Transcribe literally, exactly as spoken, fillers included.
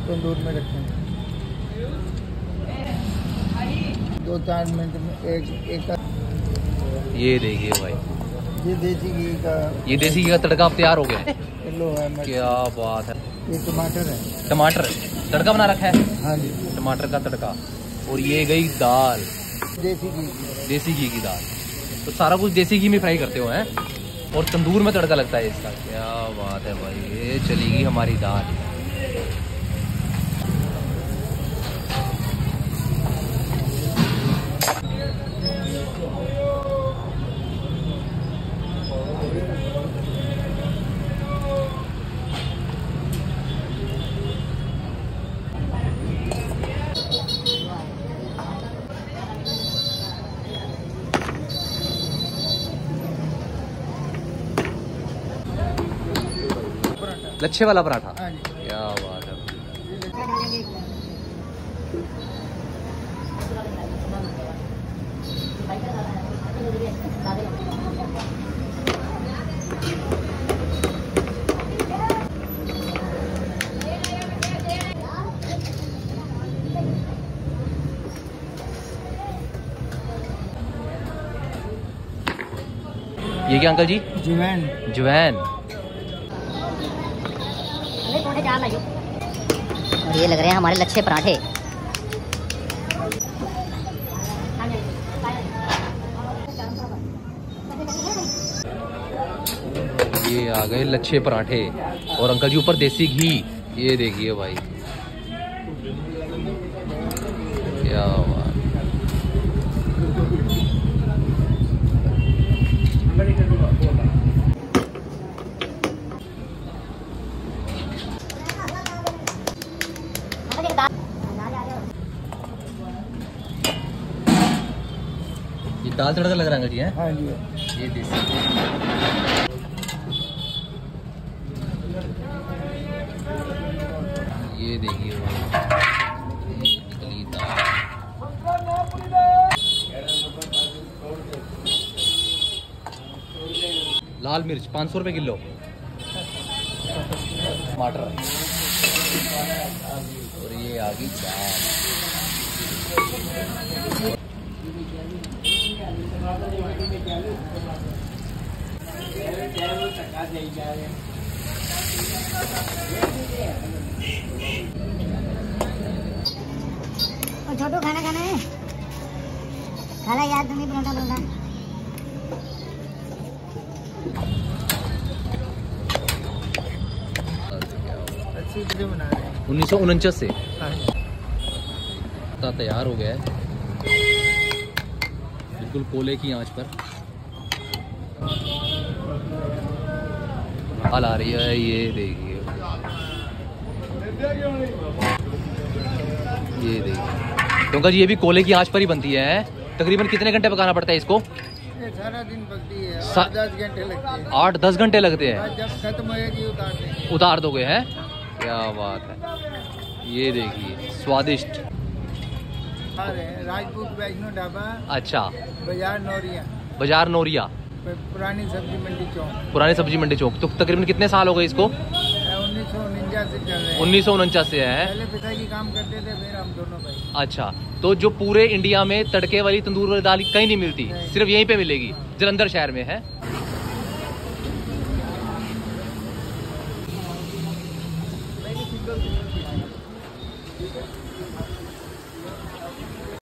तंदूर में रखेंगे दो चार मिनट में एक एक। ये देखिए भाई, ये देसी घी का ये देसी घी का तड़का अब तैयार हो गया है। किलो है। क्या बात है। ये टमाटर है। टमाटर तड़का बना रखा है। हाँ जी, टमाटर का तड़का। और ये गई दाल, देसी घी देसी घी की दाल। तो सारा कुछ देसी घी में फ्राई करते हो हैं, और तंदूर में तड़का लगता है इसका। क्या बात है भाई, ये चलेगी हमारी दाल। लच्छे वाला पराठा। हाँ जी। क्या बात है। ये क्या अंकल जी? जवैन। जवैन। और ये लग रहे हैं हमारे लच्छे पराठे। ये आ गए लच्छे पराठे, और अंकल जी ऊपर देसी घी। ये देखिए भाई, क्या बात। ये दाल तड़का लग रहा है अंकल जी? है हाँ जी। ये देसी। ये देखिए ये निकली दाल। लाल मिर्च पाँच सौ रुपये किलो। टमाटर, और ये आ गई दाल। छोटू खाना खाना है, खाना याद नहीं पराठा पराठा। बना रहे हैं उन्नीस सौ उनचास से हाँ। तैयार हो गया है बिल्कुल कोले की आंच पर। दाल आ रही है, ये देखिए, ये देखिए। तो अंकल जी ये भी कोले की आंच पर ही बनती है। तकरीबन कितने घंटे पकाना पड़ता है इसको? ये सारा दिन पकती है, सा... आठ दस घंटे लगते हैं। आठ दस घंटे लगते हैं। जब खत्म होएगी उतार देंगे। उतार दोगे हैं? क्या बात है। ये देखिए स्वादिष्ट। राजपूत वैष्णो ढाबा। अच्छा। बाजार नौरिया। बाजार नौरिया, पुरानी सब्जी मंडी चौक। पुरानी सब्जी मंडी चौक। तो तकरीबन कितने साल हो गए इसको? उन्नीस सौ उनचास से चल रहे हैं। उन्नीस सौ उनचास से है। पहले पिताजी काम करते थे, फिर हम दोनों भाई। अच्छा, तो जो पूरे इंडिया में तड़के वाली तंदूर वाली दाल कहीं नहीं मिलती, नहीं। सिर्फ यहीं पे मिलेगी, जलंधर शहर में है।